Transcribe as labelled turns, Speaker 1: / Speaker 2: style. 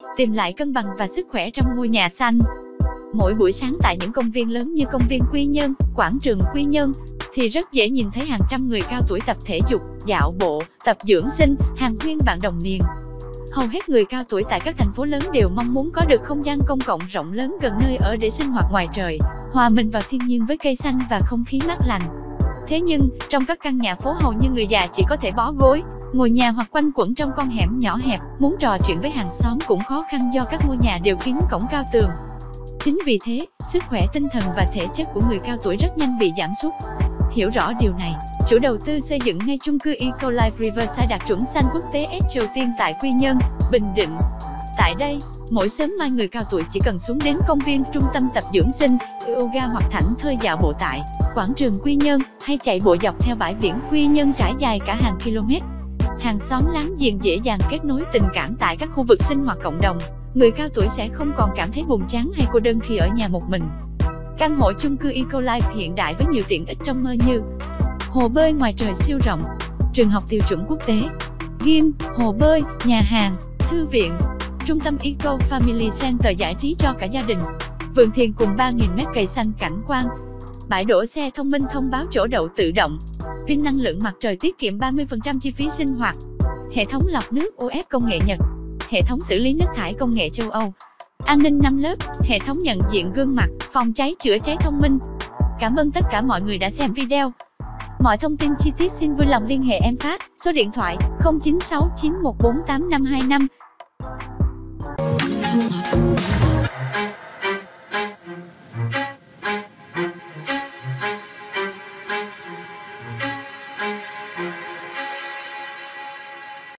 Speaker 1: tìm lại cân bằng và sức khỏe trong ngôi nhà xanh. Mỗi buổi sáng tại những công viên lớn như công viên Quy Nhơn, quảng trường Quy Nhơn, thì rất dễ nhìn thấy hàng trăm người cao tuổi tập thể dục, dạo bộ, tập dưỡng sinh, hàn huyên bạn đồng niên. Hầu hết người cao tuổi tại các thành phố lớn đều mong muốn có được không gian công cộng rộng lớn gần nơi ở để sinh hoạt ngoài trời, hòa mình vào thiên nhiên với cây xanh và không khí mát lành. Thế nhưng, trong các căn nhà phố hầu như người già chỉ có thể bó gối, ngồi nhà hoặc quanh quẩn trong con hẻm nhỏ hẹp, muốn trò chuyện với hàng xóm cũng khó khăn do các ngôi nhà đều kín cổng cao tường. Chính vì thế, sức khỏe tinh thần và thể chất của người cao tuổi rất nhanh bị giảm sút. Hiểu rõ điều này, chủ đầu tư xây dựng ngay chung cư Ecolife Riverside đạt chuẩn xanh quốc tế S đầu tiên tại Quy Nhơn, Bình Định. Tại đây, mỗi sớm mai người cao tuổi chỉ cần xuống đến công viên, trung tâm tập dưỡng sinh, yoga hoặc thảnh thơi dạo bộ tại quảng trường Quy Nhơn, hay chạy bộ dọc theo bãi biển Quy Nhơn trải dài cả hàng km. Hàng xóm láng giềng dễ dàng kết nối tình cảm tại các khu vực sinh hoạt cộng đồng. Người cao tuổi sẽ không còn cảm thấy buồn chán hay cô đơn khi ở nhà một mình. Căn hộ chung cư Ecolife hiện đại với nhiều tiện ích trong mơ như hồ bơi ngoài trời siêu rộng, trường học tiêu chuẩn quốc tế, gym, hồ bơi, nhà hàng, thư viện, trung tâm Eco Family Center giải trí cho cả gia đình, vườn thiền cùng 3.000 mét cây xanh cảnh quan, bãi đỗ xe thông minh thông báo chỗ đậu tự động, pin năng lượng mặt trời tiết kiệm 30% chi phí sinh hoạt, hệ thống lọc nước UF công nghệ Nhật, hệ thống xử lý nước thải công nghệ châu Âu, an ninh 5 lớp, hệ thống nhận diện gương mặt, phòng cháy chữa cháy thông minh. Cảm ơn tất cả mọi người đã xem video. Mọi thông tin chi tiết xin vui lòng liên hệ em Phát, số điện thoại 0969148525.